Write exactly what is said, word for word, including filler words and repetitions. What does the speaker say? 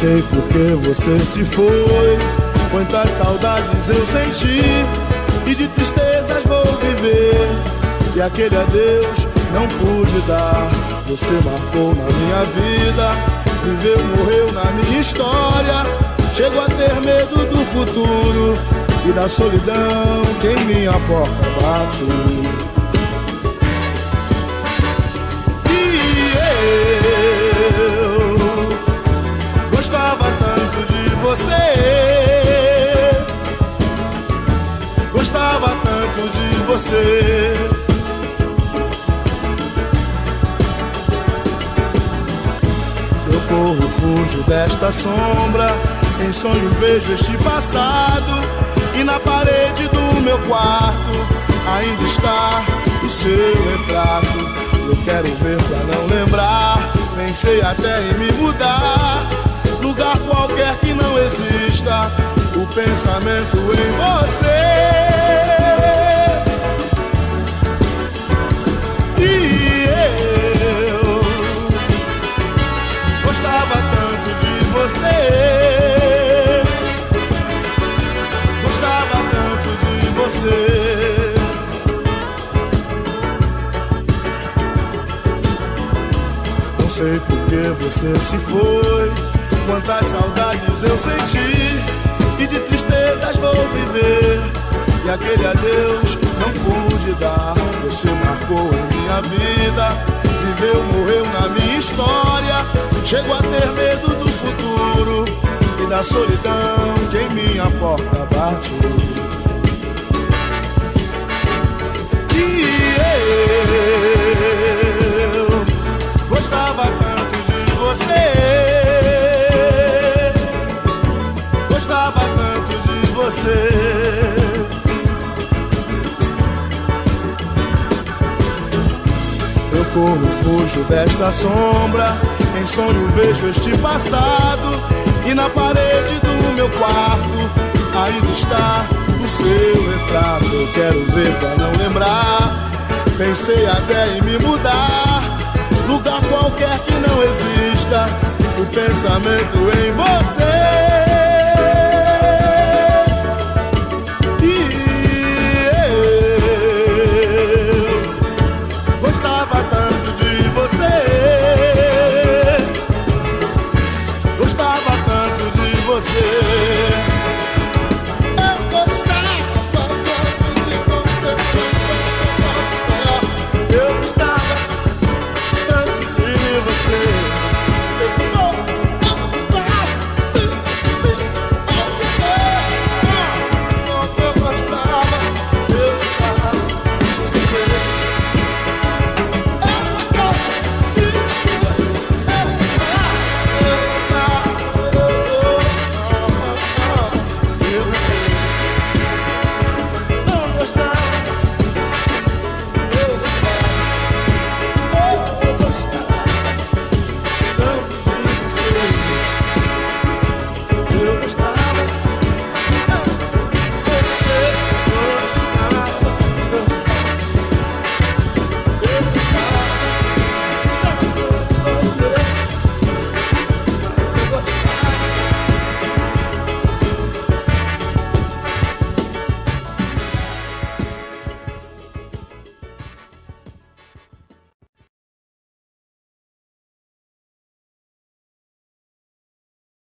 sei por que você se foi. Quantas saudades eu senti e de tristezas vou viver. E aquele adeus não pude dar. Você marcou na minha vida, viveu, morreu na minha história. Chego a ter medo do futuro e da solidão que em minha porta bate. E eu gostava tanto de você, gostava tanto de você. Eu corro, fujo desta sombra, em sonho vejo este passado, e na parede do meu quarto ainda está o seu retrato. Eu quero ver pra não lembrar, pensei até em me mudar, lugar qualquer que não exista o pensamento em você. E eu gostava tanto de você, gostava tanto de você. Não sei por que você se foi, quantas saudades eu senti e de tristezas vou viver. E aquele adeus não pude dar. Você marcou em minha vida, viveu, morreu na minha história. Chego a ter medo do futuro e da solidão que em minha porta bate. E eu gostava tanto de você, gostava tanto de você. Eu corro, fujo desta sombra, em sonho vejo este passado, e na parede do meu quarto ainda está o seu retrato. Eu quero ver pra não lembrar, pensei até em me mudar, lugar qualquer que não exista o pensamento em você. E eu gostava tanto de você, gostava tanto de você.